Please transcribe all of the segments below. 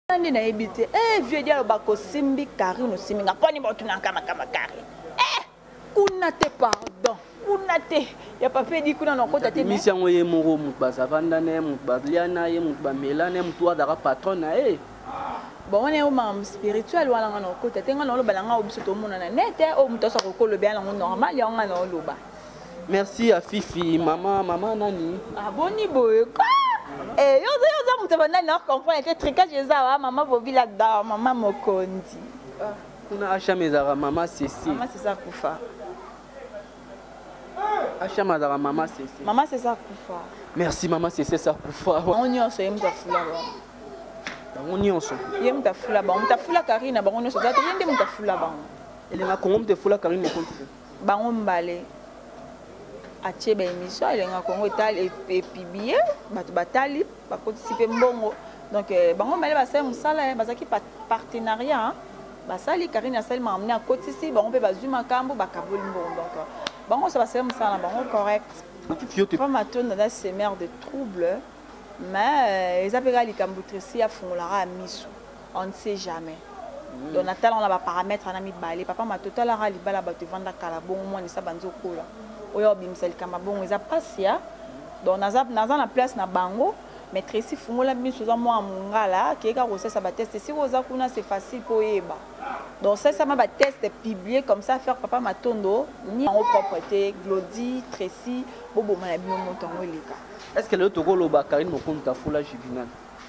Nani na ebité vieux dia lobako simbi Karine simbi ngaponi botu na kama Karine kuna te pardon kuna te ya papier di kuna nokota te misi yango ye moko mutu savanda ne mutu baliana ye mutu bamelane mutu azaka patron na bon on est au membre spirituel wala ngana okota te ngana loba nga obiso to mona na net o mutu so ko lo bien ngo normal ya ngana loba. Merci à Fifi maman nani aboni boye yo mutu bana na comprendre que tricage za maman bobi là dedans maman mokondi kuna acha mezara maman Cécile kufa acha mazara maman Cécile kufa merci maman Cécile ça kufa on nyonso yem tafula on nyonso yem tafula ba on tafula Karine ba on nyonso za te yende mutafula ba elenga kongo mutafula Karine ko ba on mbale atie ba émission elenga kongo etali epibie batu batali ba participer mbongo donc bango mbale ba sa musala ba zaki partenariat ba sali Karine asali ma amener à côté ici bango pe ba zuma kambo ba kaboli mbongo donc bango ça va se musala bango correct femme atone dans ces mères de troubles mais ils appellent les camboutressi à fond la misu on ne sait jamais donc natal on a ba paramètres on a mis balé papa ma total la libala ba te vendre kala bon moi ni ça banzo kola oyo bimsel kama bon ils a passé donc naza na place na bango mais Tracy fungola misu za moi mungala qui ka rosa ça ba test si rosa kuna c'est facile pour yeba donc ça m'a ba test publié comme ça faire papa matondo ni en propreté Glody Tracy bobo ma bino montango leka. Est-ce que le tokolo ba Karine mokonde ta foula juvénal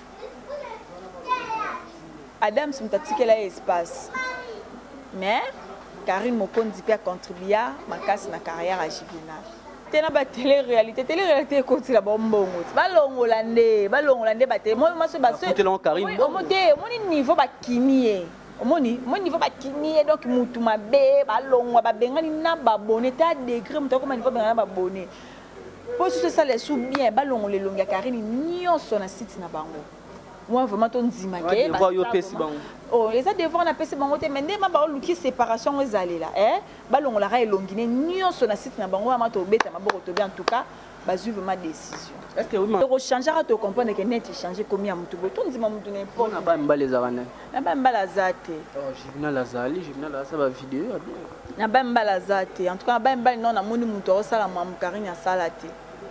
Adam simtatike la espace mais Karine mokonde peut contribuer ma casse na carrière à juvénal. Tena ba télé-réalité côté la bombongo balongolande ba te moi so ba so Karine moni niveau ba kimie moni niveau ba kimie donc mutu mabe balongwa ba bengani na ba bonnet ta degré mutu ko niveau bengana ba bonnet pour ce ça les sous bien balongole longa Karine nyonso na site na bango moi vraiment ton dimake ba yo pesi bango oh les a devant na pesi bango te mais ndema ba luki séparation ezali là balongola ra elongine nyonso na site na bango ma to beta maboko to bien en tout cas bazui vraiment décision est-ce que oui ma to changer à to comprendre que net changer comme ya mutu to ndima mutu n'importe na ba mbale zarana na ba mbala zate juvénal azali juvénal ça ba vidéo na ba mbala zate en tout cas ba mbali non na moni mutu osala mamu Karine ya salate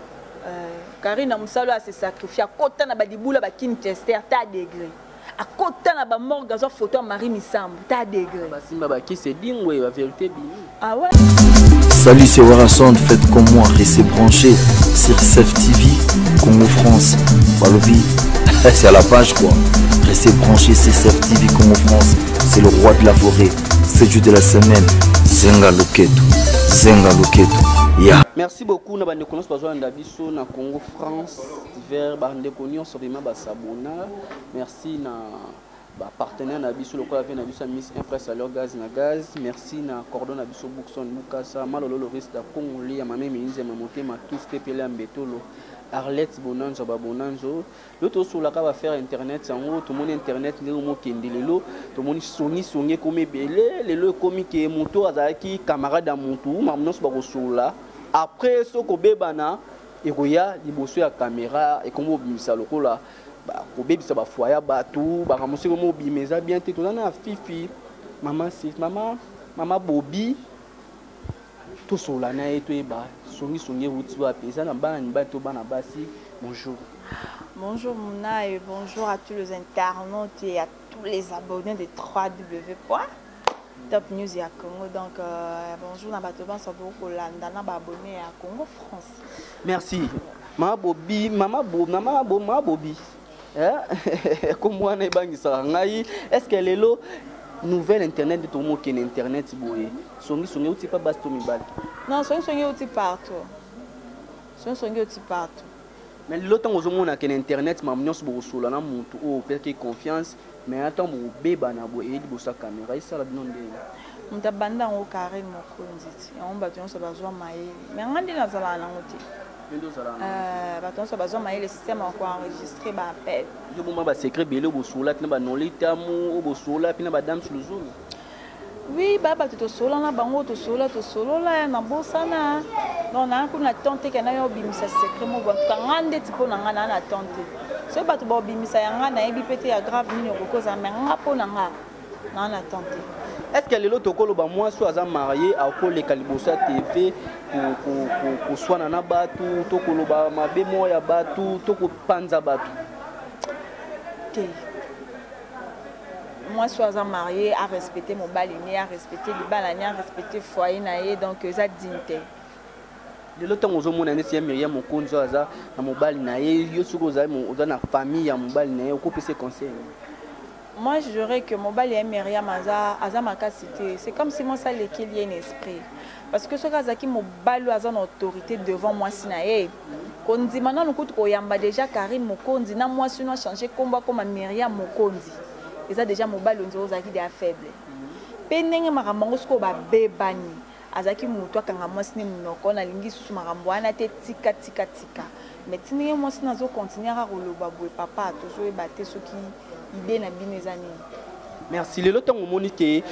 Karine musalo a se sacrifier kota na ba dibula ba kin tester ta degré à côté na ba morgue zo photo Marie Misambu ta degré basimba ba ki se dingwe la vérité bi ah ouais. Salut, c'est Warason, faites comme moi, restez branchés sur CEF TV, Congo France, Balobi, c'est à la page quoi. Restez branchés sur CEF TV, Congo France, c'est le roi de la forêt, c'est le jour de la semaine, Zenga Loketo, yeah. Merci beaucoup na bande konos bazo na biso na Congo France, vers bande konyo sobima ba sabona. Merci na partenaire na biso lokola vient na biso Miss Impress à leur gaz na gaz. Merci na cordon na biso Bookson Mukasa malolo le risque da Congolais ya mame minze mamonté ma tous pepele ambetolo Arlette Bonanzo ba Bonanzo l'autre sur la va faire internet sango tout mon internet ndelo mo kendelelo tout mon songi comme belé le komi ke moto azaki camarade à montou mamnos ba kosola après ce ko bebana ekoya liboso ya caméra et comme bimisa lokola ba ko bebisa ba foya batu ba ramosi comme bimeza bien te tozana Fifi maman Bobby tout sola na eto eba songi wuti wa pesa na bana ni bato bana basi bonjour. Bonjour Mouna et bonjour à tous les internautes et à tous les abonnés de 3W. Top News et à Congo. Donc bonjour na bato ban so beaucoup landa na ba abonné à Congo France. Merci. Maman Bobby. Comme moi na bangisa ngai est-ce que lelo nouvelle internet de tout le monde qui est internet boye songi outi pas basto mibal non songi outi partout mais l'autre on zomona que internet mamnyos bo sola na muntu o peke confiance mais attends bo beba na bo e bo sa caméra ça la non de mutabanda ngo Karine mokonzi on ba tonso bazwa maye mais ngandi na zala na ngoti batonso bazwa maye le système encore enregistré ba appel je bomba ba secret belé bo sola tina ba nolitamu o bo sola pina ba dame sur le zone. Oui, baba to solo na bango to solo la na bosana. Non na kuna tante kana yo bimisa secret mo ba ngande tipo na ngana na tante. soki bato babimisa yanga nayebi mpe te ya grave nini okokoza me nga mpo na nga na attente. Est-ce que lelo tokoloba mwasi aza marié akoleka liboso ya TV koswana na bato tokoloba mabe moko ya bato tokopanza bato te? Mwasi aza marié a respecter mobali ne a respecter libala ne a respecter foyer na ye, donc eza dignité. lelo ntango ozomona neti ya Myriam Mokonzi aza na mobali na ye yo soki oza na famille ya mobali na ye okopesa conseil? Moi je dirais que mobali ya Myriam aza makasi te. C'est comme si moi ça lequel y a un esprit, parce que soki azaki mobali aza na autorité devant mwasi na ye kondima nanu kutu koyamba déjà Karine Mokonzi na mwasi no changer komba comme Myriam Mokonzi eza déjà mobali onzo ozaki de faible pe ndenge makambo ngo siko babebani azaki mutu akanga mwasi ni munoko na lingi susu makambo wana te tika mais tindenge mwasi nazo continuer à koloba boye papa tozoyeba te soki ide na bino eza nini. Merci. Le temps où Monique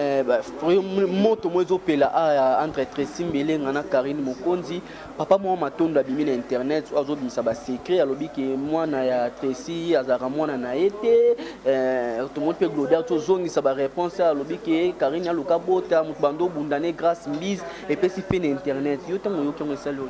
moto mozo pela entre Tracy Mbele ngana Karine Mokonzi papa moi matondo abimi na internet azo bimisa ba secret alobi ke mwana ya Tracy azara mwana na été tout le monde peut gloder to zongi sa ba réponse alobi ke Karine aluka bota mutu bando bundane grâce mbise et puis si fait na internet yo tango yo kongo salo.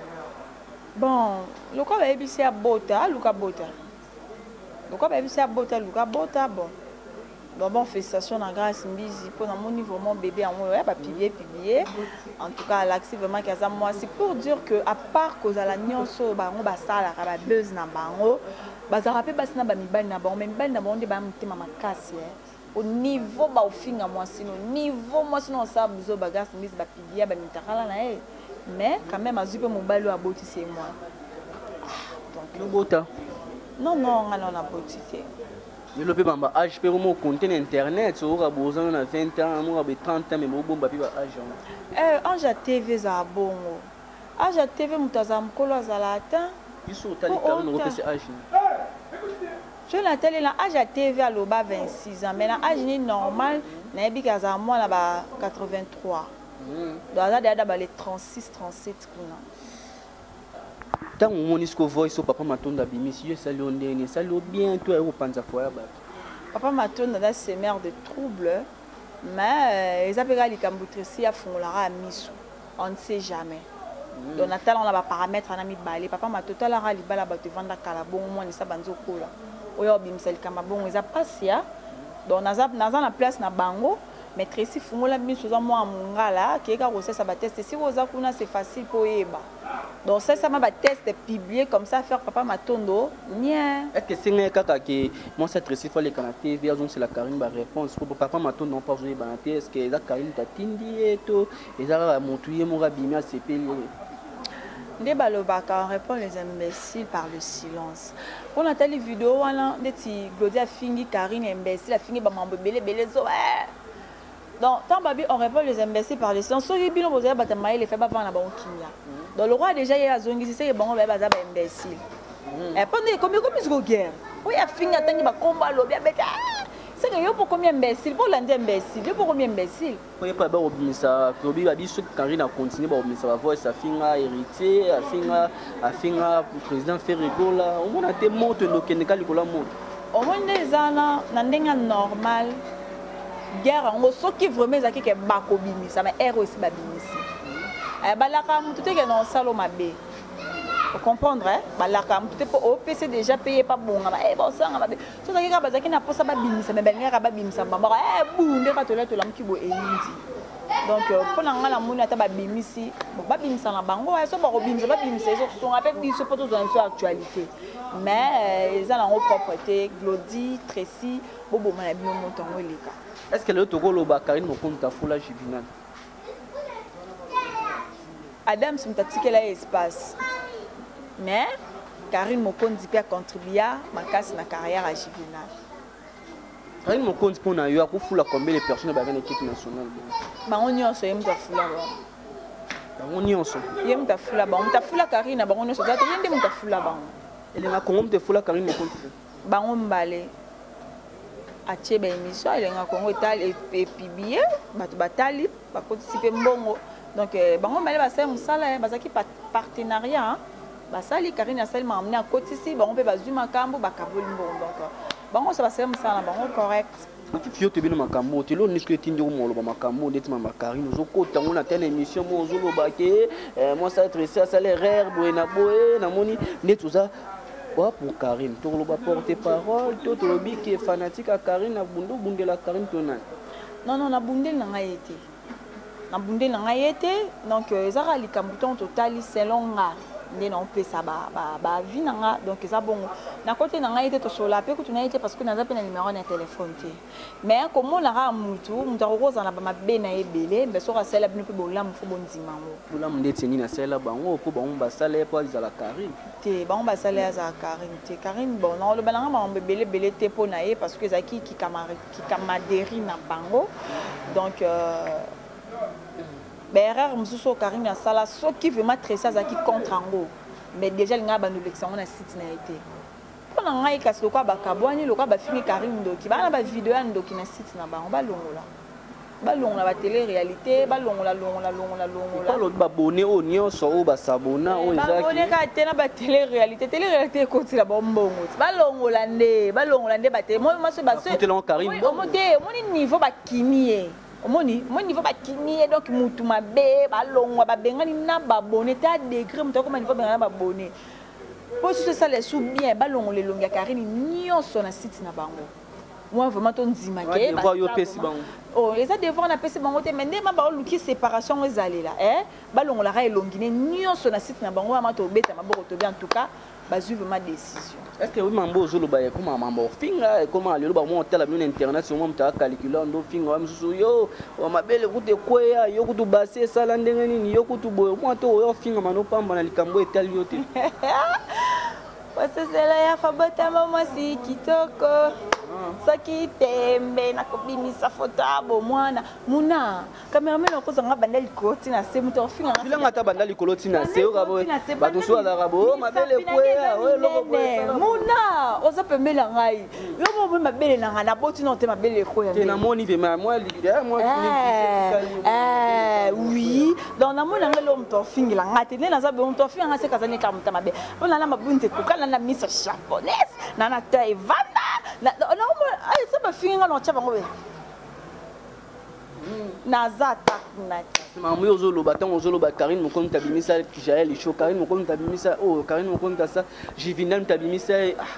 Bon le quoi ba ebisi ya bota luka bota le quoi ba ebisi ya bota luka bota bon. Bon, félicitations à grâce Mbizi pour mon niveau vraiment bébé en moi pas publié en tout cas l'accès vraiment qu'à moi c'est pour dire que à part cause à la nyonso ba on ba sala ba buzz na bango ba za rappeler basi na ba mibali na ba même bali na ba on de ba mutema makasi au niveau ba ofinga moi sinon niveau moi sinon ça buzo ba grâce Mbizi ba publié ba mitakala na mais quand même azupe mon balo aboti c'est moi donc le bota non on a botité. Je le fais par âge, je peux compter internet, sur le besoin de 20 ans, moi 30 ans, mais mon bon papier âge. Âge à TV za bongo. Âge à TV mutaza mkolo azala ata. Biso tali karine repese âge. Je la télé la âge à TV à loba 26 ans, mais la âge ni normal, na yebi kaza moi là ba 83. Donc là déjà ba les 36 37 kuna. Tant que mon isco voice au papa matonda bimisi yo sali ondene sali bien toi au panza foya ba papa matonda da semer de troubles mais ils appellent les camboutresi à fond la misu on ne sait jamais donc natal on a ba paramètres na mi balé papa matonda la li bala ba te vendre kala bon moi ni sa banzo kola oyo bimsel kama bon ils a passia donc naza na place na bango mais Tracy fungola misu za moi mungala ki ka rosesa ba test si vous kuna c'est facile pour yeba. Donc ça m'a ba test publié comme ça faire papa matondo nia. Est-ce que c'est un kaka que moi cette Tracy faut les canapés via donc c'est la Karine ba réponse pour papa matondo non pas jouer banate est-ce que la Karine ta tindi et tout et ça montuye mon rabimia c'est payé. Nde balobaka répond les imbéciles par le silence. On a telle vidéo wana ndeti Glodia fingi Karine imbécile a fingi ba mambo belé zo. Donc, tant babi, on répond les imbéciles par les sens. Soyez bien, vous avez battu les faits, pas dans la banque. Donc, le roi déjà, il y a zone ici, c'est bon, on va être imbécile. Et pendant combien de guerre, oui, il y a fini à tenir un combat, lobby, c'est que yo pour combien imbécile, pour l'un imbécile, yo pour combien imbécile. Oui, pas bon, ça, lobby, babi, ceux qui Karine a continué, bon, ça va voir, ça finira héritier, a finira président Ferrego là, on a été monté, donc il n'y a pas de monte. Au moins des années, n'andéga normal. Guerre ngo soki vraiment ezaki ke bakobimi ça mais héros aussi babimisi balaka mutu te ke non salo mabe vous comprendre balaka mutu te po OPC déjà payé pas bonga bon ça mabe so zaki ka bazaki na posa babimisa mais belingaka babimisa bamba bunde ka tola tola mkibo eyindi donc pour na ngala moni ata babimisi babimisa na bango so bakobimisa babimisa so songa pe biso poto zo sur actualité mais ils ont leur propreté Glody Tracy bobo mana bino montongo leka. Est-ce que le Togo ba Karine Mokonzi ta foula jibinal? Adam simtatike la espace. Mais Karine Mokonzi peut contribuer ma casse na carrière à jibinal. Karine Mokonzi pour na yo ko foula combien de personnes ba l'équipe nationale? Ba on nyonso yem ta foula ba. Ba on nyonso. Yem ta foula ba, on ta foula Karine ba on nyonso za te yende mon ta foula ba. Elle na Congo te foula Karine Mokonzi. Ba on mbale. Atie ba émission elle nga Congo etal et publié bato batali ba participer mbongo donc bango male ba sa musala ba zaki partenariat basali Karine asali m'a amené à côté ici bango pe bazui makambo bakaboli mbongo donc bango ça basala musala bango correct. Fio te bino makambo te lo nisque tindi o molo ba makambo ndeti mama Karine ozokota ngona tena émission mo ozoloba ke moi ça être ça ça les rare boena boe na moni ndeti za pour Karine to lo ba porter parole to lobi qui est fanatique à Karine na bundu bundela Karine to na non na bundel na ngai été na bundel na ngai été donc ezaka likambuton total selon nga ndé non pe ça ba vie nanga donc ça bon na côté nanga été to sola pe kutu na été parce que naza pe na numéro na téléphone té mais comme on a mutu roza na ba mabe na ebele mais so ka sala bino pe bola mu fo bonzima ngo bola mu ndeti ni na sala bango po bango ba sala po za la Karine té bango ba sala za Karine té Karine bon non le balanga ba mbele belé té po na ye parce que zaki ki kamaderi na bango donc Berrer mususo Karine na sala so qui veut mettre ça qui contre ango mais déjà linga ba l'élection on a site na été on a ngai kasi lokwa ba kabwani lokwa ba filmer Karine ndoki ba na ba vidéo ndoki na site na bango ba longola ba télé réalité ba longola lo ba abonné o nyonso o ba sabona o ezaki ba abonné ka tena ba télé réalité ko tila ba mbongo ba longola nde ba télé moi so ba so Karine mo niveau ba kimie omoni moi niveau ba kimie donc mutu mabe ba longwa ba bengani na ba bonné ta degré mutu ko niveau bengana ba bonné pour ce ça les sous bien ba longo le longa Karine nyonso na site na bango moi vraiment ton nzima ke ba yo pesi bango oh les a devoir na pesi bango te mais ndema ba luki séparation ezali là ba longo la ra elongine nyonso na site na bango ama to beta maboko to bien en tout cas bazui vraiment décision. Est-ce que oui mambo zolo ba comme mambo finga comment aller ba mo tela bien internet sur mo mta calculer ndo finga wa msusu yo wa mabele kute kwea yo kutu base sala ndenge nini yo kutu boyo mo to yo finga mano pamba na likambo etali yo te wase sela ya fabota mama si kitoko saki tembe na kobimisa photo abo mwana muna cameraman okozanga bandali koti na se muto finga na bilanga ta bandali koloti na se okabo bato so ala rabo mabele kwea o loko muna oza pembela ngai yo mo mabele na nga na boti no te mabele kwea te na moni ve moi oui donc na mona ngelo mto finga nga te na za be mto finga nga se kazani ka mta mabe ona na mabunze kokana na misa japonaise na na taivana na ay ça ba finga no chaba ngobe nazata kunati mamu yo zolo batango zolo ba Karine mo konta bimisa Jaël Cho Karine mo konta bimisa oh Karine mo konta ça Jivinal tabimisa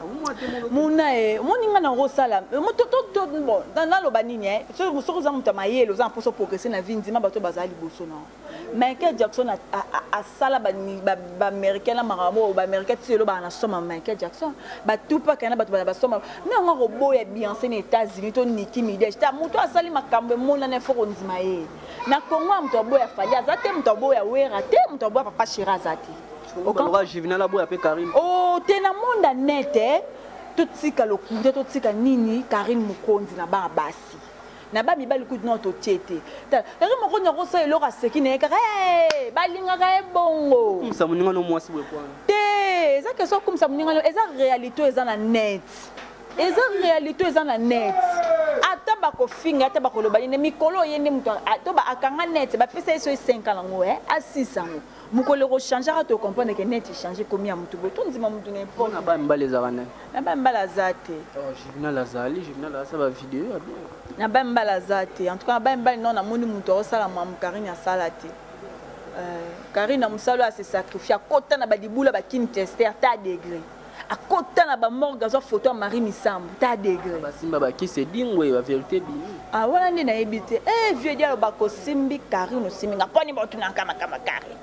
muna moninga na rosala mo to bon dans lo banini so za muta mayelo za mposo progresser na vindima bato bazali boso na Michael Jackson a sala ba américain la maramo ba américain tselo ba na soma Michael Jackson ba tupa kana bato ba soma na ngo robo ya Beyoncé na États-Unis to Nicki Minaj ta muto asali makambe mona na foko nzima ye na Congo muto boya fali azate muto boya wera te muto boya papa Shira azate okanga Jivinal boya pe Karine oh tena monde net totika lokunde totika nini Karine Mukonzi na ba basi na ba mibali ku no to tete ta Karine Mukonzi ko sa eloko aseki na ka balinga ka ebongo kumsa muninga no mwasi bwe kwa te eza ke so kumsa muninga lo eza réalité eza na net eza réalité eza na net ata bako finga ata bako loba ni mikolo yende mutu to ba akanga net ba pesa eso 5 ans ngo a 6 ans mukolo ko changer to comprendre que net changer combien mutu bo to ndima mutu ne po na ba mbale za bana na ba mbala zate oh Jivinal azali Jivinal asa ba vidéo na ba mbala zate en tout cas ba mbali non na moni mutu o sala mam Karine ya salati Karine musalo a se sacrifier kota na ba dibula ba kin tester ta degré à côté na ba morgue zo photo à Marie Misambo ta degré ba simba ba ki se dingwe ba vérité bi ah wala ndi na ebité vieux dia ba ko simbi Karine simbi nga poni ba tuna kama Karine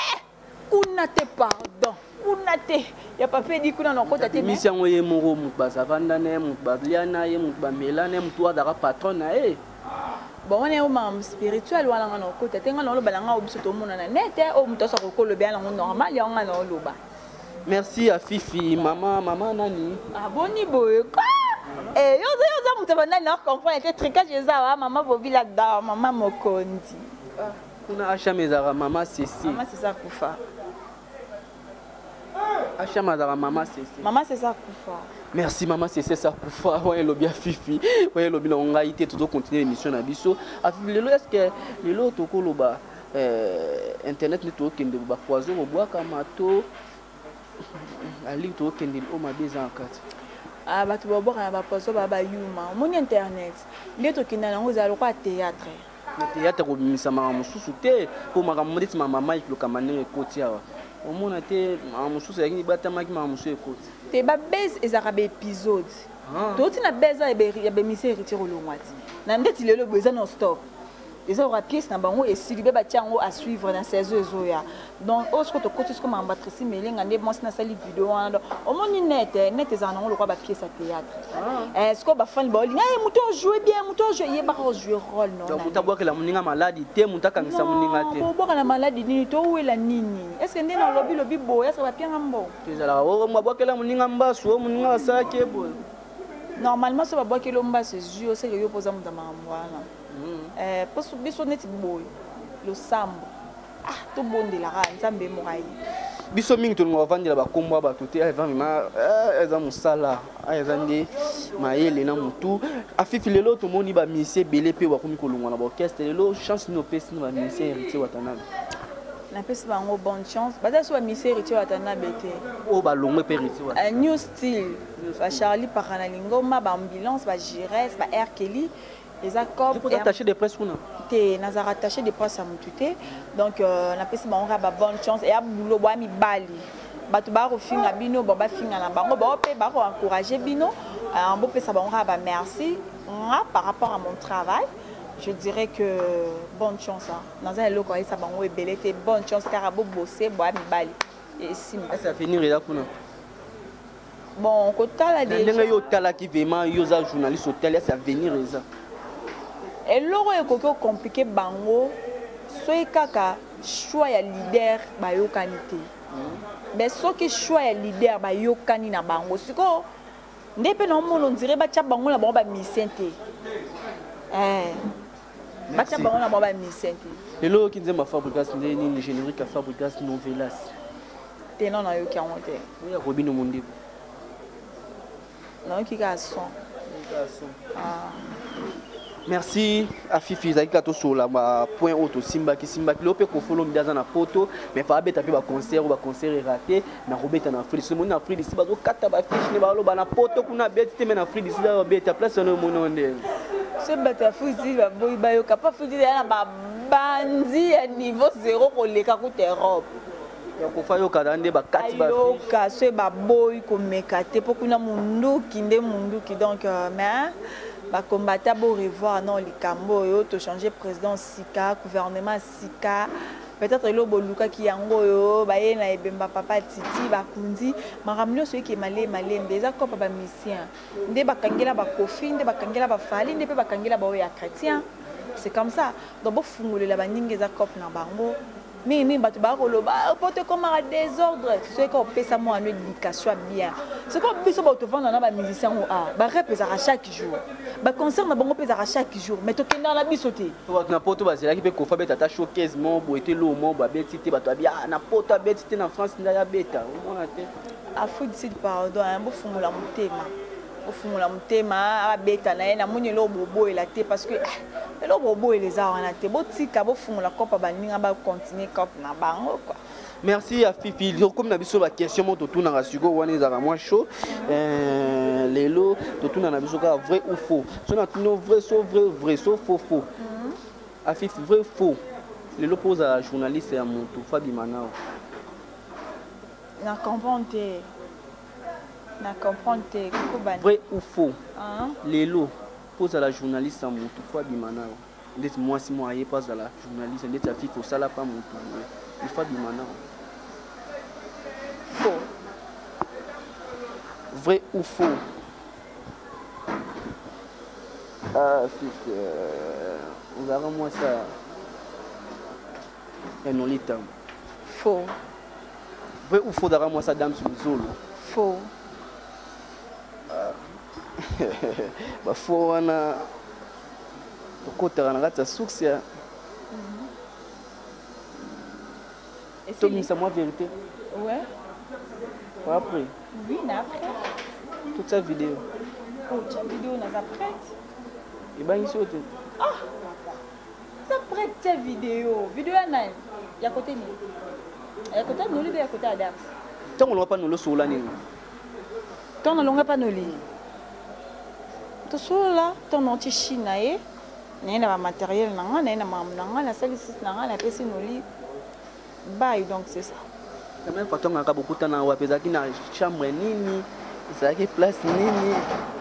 kuna te pardon kuna te ya papa di kuna na kota te mission ye moro mu ba savanda ne mu ba liana ye mu ba melane mu toi dara patron na bon on est au membre spirituel wala nga na kota te nga na lo balanga obiso to mona na net o muto so ko lo bien normal ya nga na lo ba. Merci à Fifi, maman nani. Ah boni boy quoi? Eh yo mutu nani na comprendre que tricage za maman bobi là dedans maman Mokondi. Kuna acha mezara maman Cécile. Maman c'est ça kufa. Acha mezara maman Cécile. Maman c'est ça kufa. Merci maman c'est ça kufa. Ouais lo bien Fifi. Ouais lo bien on a été tout continuer l'émission na biso. Afilelo est-ce que lelo tokoloba internet network kende ba poison au bois kamato Ali to okende o mabeza en kati. Ah bato babora ba poso baba yuma. Mon internet. Ndeto kinda nango za lokwa théâtre. Le théâtre ko bimisa mama mususu te po mama modeti mama Mike lo kamane ekoti awa. Omona te mama mususu yakini batamaki mama mususu ekoti. Te ba base ezaka ba épisode. Toti na beza ya be mise héritier olongwati. Na ndeti lelo beza non stop. Les autres pièces na bango et si libé tiango à suivre dans ces zoya donc au ce que tu côté comme ambatrice mais ngande moi na sali vidéo au moins net ezana le quoi ba pièce à théâtre est-ce que ba fan ba linga muto jouer bien muto jouer ba jouer rôle non donc muta boka la muninga maladi te muta kangisa muninga te boka na maladi ni to wela nini est-ce que ndena lobi bo est-ce que ba pianga mbo ezala o mboka la muninga mbaso muninga sake bo normalement ça va boka lo mbaso c'est que yo posa muta mamwana parce que biso neti boy le sambo to bonde la ran nzambe morai biso mingi to ngavandela ba kombo ba to te vraiment eza musala eza ndi mayele na mutu afifi lelo to moni ba misie belé pe ba komi kolongwa na ba orchestre lelo chance no pesi na ba misie héritier watanabe na pesi bango bonne chance baza so ba misie héritier watanabe te o ba longwe pe héritier watanabe un new style ba Charlie Paranalingoma ba ambulance ba Gires ba R Kelly. Les accords sont attachés de presse ou non? T'es nazar attaché de presse à Moutouté. Donc on a passé on a bonne chance et à boulot boami bali. Batu ba refinga bino baba finga na bango ba pe ba encourager bino. En beau ça on a merci. Par rapport à mon travail, je dirais que bonne chance dans un local ça bango est belle était bonne chance car abo bosser boami bali. Et si ça finir là pour nous. Bon côté là déjà. Ndenge yo tala ki vraiment yo za journaliste hôtel ça venir ça. Et l'euro est compliqué bango soit kaka choix ya leader ba yo kanité mais ce qui choix ya leader ba yo kani na bango siko ndepe na mono ndire ba tia bango na bango ba misente ba tia bango na bango ba misente lelo ki nzemba Fabrikas ndeni ni générique à Fabrikas novelas te non na yo ki amonte ya Robino Monde non ki ka son merci à Fifi Zaki sur la point auto Simba qui lope ko follow mdaza na photo mais fa beta pe ba concert raté na robeta na Free ce monde na Free ici bazo kata ba fiche ne ba lo ba na photo kuna beti me na Free ici ba beta place no mononde ce beta Free ici ba boy ba yo kapa Free na ba bandi à niveau 0 ko leka ku Europe ya ko fa yo kadande ba kati ba yo ka ce ba boy ko mekate pokuna mundu ki donc mais ba combattre pour revoir non les cambo yo to changer président Sika gouvernement Sika peut-être le boluka ki yango yo ba ye na ebemba papa titi ba kundi maramlo so ki malé ndeza ko papa mission nde ba kangela ba kofi nde ba kangela ba fali nde pe ba kangela ba ya chrétien c'est comme ça donc bo fungulela ba ninge za cop na bango mais batu ba koloba porte comme un désordre c'est qu'on peut ça moi une éducation bien c'est comme biso ba to vendre na ba musicien ou ba rap à chaque jour ba concert na bango pesa à chaque jour mais to kenda na biso te to na poto ba zela ki pe ko fa beta ta showcase mo bo été lo mo ba beti te bato bia na poto beti te na France nda ya beta o mona te a food seed pardon bo fumula mutema abeta na ye na moni lo bobo ela te parce que lo bobo eleza wana te botika bo fumula kopa baninga ba continuer cop na bango quoi. Merci à Fifi. Comme na biso ba question mo to tuna rasiko wana ezaka moins chaud lelo to tuna na biso ka vrai ou faux so na tuno vrai so faux à Fifi vrai ou faux lelo pose à journaliste ya moto Fabi Manao na comprendre vrai ou faux lelo pose à la journaliste ya moto Fabi Manao ndeti moi si moi aye pas à la journaliste ndeti a Fifi sala pas moto Fabi Manao faux vrai ou faux Fifi on verra moi ça et non l'état faux vrai ou faux d'ara moi ça dame sur zolo faux ba faux wana tokotaka na kati ya source ya tomisa moi vérité ouais après oui mais après toute sa vidéo ta vidéo n'a pas prête et ben ici autre ça prête ta vidéo ya nani ya côté ni ya côté nous lui ya côté Adams tant on n'a pas nous sur l'année. Tant on n'a pas nous li. Tout cela, tant on t'y chinaye, n'a matériel n'a na salle six n'a na pesi nous li. Bye donc c'est ça. Quand même quand on a beaucoup de temps à wapeza qui na chambre nini, ça qui place nini.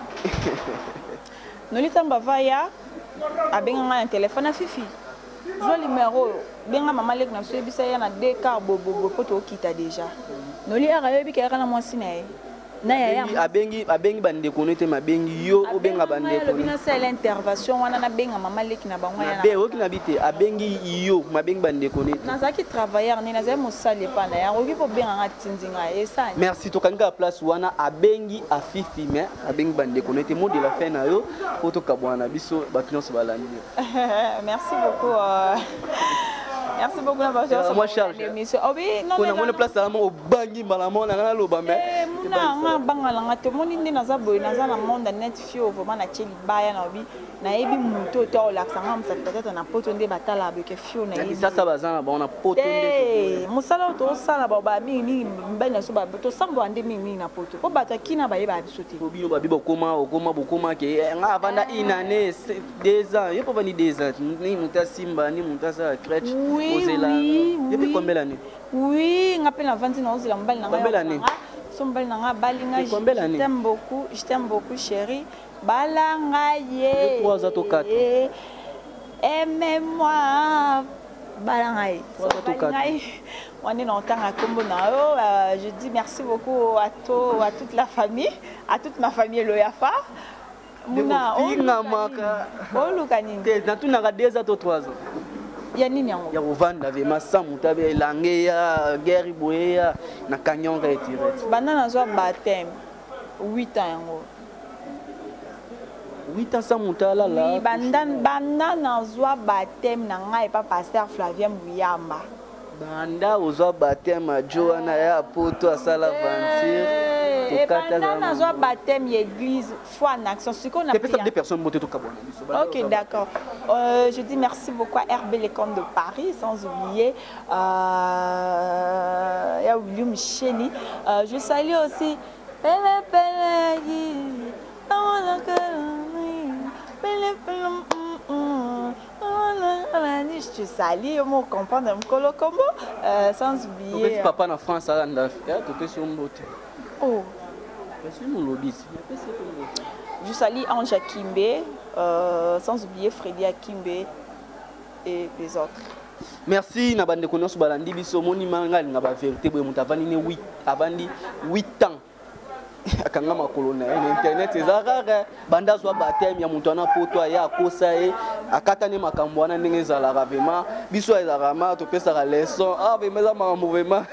Nous li tamba vaya, a benga un téléphone à Fifi. Zo numéro benga mama lek na so ebisa ya na 2 car bobo poto kita déjà. Nous li ara yebi ka na mwasi na ye. Na ya abengi bande connecter mabengi yo o benga bande connecter. Le bina c'est l'intervention wana na benga mama lek na bango ya na. Be o ki na bité abengi yo mabengi bande connecter. Na zaki travailleur ni na za mo sale pa na ya oki po benga nga tindinga esa. Merci to kanga place wana abengi a Fifi mais abengi bande connecter mo de la fin na yo poto kabwana biso batino so balandi. Merci beaucoup. Merci beaucoup la moi charge l'émission. Oh oui, non non. On a place à au bangi malamo na loba mais. Muna bangala ngate moni ndi naza boy naza na monde net fio vraiment na cheli baya na obi na ebi muto to la sanga msa peut-être na poto nde batala avec fio na ebi. Ça bazana ba on a poto nde. Musala to sala ba mingi mbana so ba to sambo ande mingi na poto. Ko bata kina ba yeba bisote. Ko bino ba bibo koma ke nga avanda une année 2 ans. Yo pas venir 2 ans. Ni muta simba ni muta sa crèche. Oui. Depuis combien d'années? Oui, ngape na 20 ans la mbali na nga. Combien d'années? Sombel nanga balinga. Je t'aime beaucoup chérie. Balanga ye. 3 ans to 4. Aimez-moi. Balanga ye. 3 ans to 4. On est dans tanga kombo na yo. Je dis merci beaucoup à toute la famille, à toute ma famille Loyafa. Muna maka. Oluka nini? Na tu na 2 ans to 3 ans. Ya nini yango ya kovanda ve masamu tabe langue ya guerre boye na canyon retiré banda na zo baptême 8 ans yango 8 ans sa mutala la banda na zo baptême na ngai pa pasteur Flavien Muyamba banda ozo baptême Joana ya poto asala aventure banda na zo baptême l'église foi en action ce qu'on a des personnes monter to kabona. OK d'accord. Je dis merci beaucoup à RB Lecomte de Paris sans oublier ya William Cheni. Je salue aussi je salue mon compagnon Mkolo Kombo sans oublier papa en France à la tout sur mbote. Oh je salue Ange Akimbe, sans oublier Freddy Akimbe et les autres. Merci na bande kono so balandi biso moni manga nga ba vérité boye mutavani ne 8 ans. Akanga makolo na internet ezarara banda zo baptême ya mutu na poto ya kosa e akata ne makambo wana ndenge ezalaka vraiment biso ezalaka ma to pesa la leçon meza makambo vraiment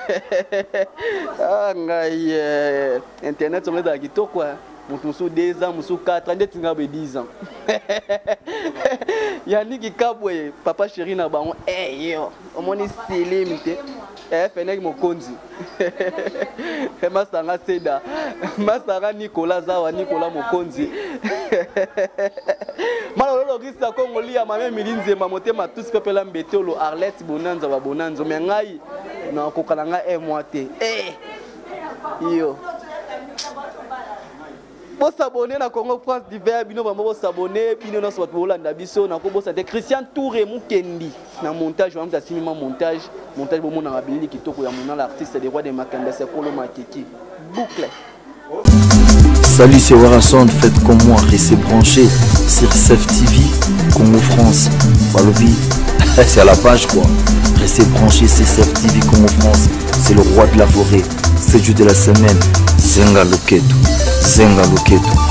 ngai internet on est kitoko mutu so 2 ans musu 4 ans ndeti ngabe 10 ans Yannick Kabwe papa chéri na bango yo omoni Selim te Fenek Mokonzi Masanga Seda Masanga Nicolas Zawa Nicolas Mokonzi Malolo Risa Kongoli ya mame milinze mamotema tous pepela mbetolo Arlette Bonanza ba Bonanza mais ngai na kokala nga moi te yo Bo s'abonner na Congo France d'hiver bino ba bo s'abonner bino na so Holanda biso na ko bo sa de Christian Touré Mukendi na montage wa mta sinima montage bo mona ngabili kitoko ya mona l'artiste des rois de Makanda c'est Kolo Makiki boucle. Salut, c'est Warason, faites comme moi, restez branchés sur CEF TV Congo France. Balobi, c'est à la page quoi. Restez branchés sur CEF TV Congo France. C'est le roi de la forêt, c'est le jour de la semaine. Zenga Loketo.